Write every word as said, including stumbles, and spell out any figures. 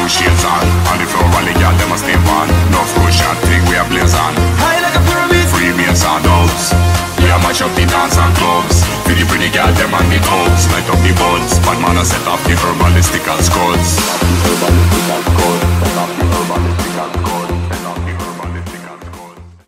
blue shades on. On the floor, all the girl them a stay on. No cushion thing we a blaze on. High like a pyramid. Free bass and dubs. We a mash up the dance and clubs. For the pretty girl them on the tubs. Light up the buds. Bad man a set off the herbalistic and scuds. Set off the herbalistic and scuds. Set off the herbalistic and scuds.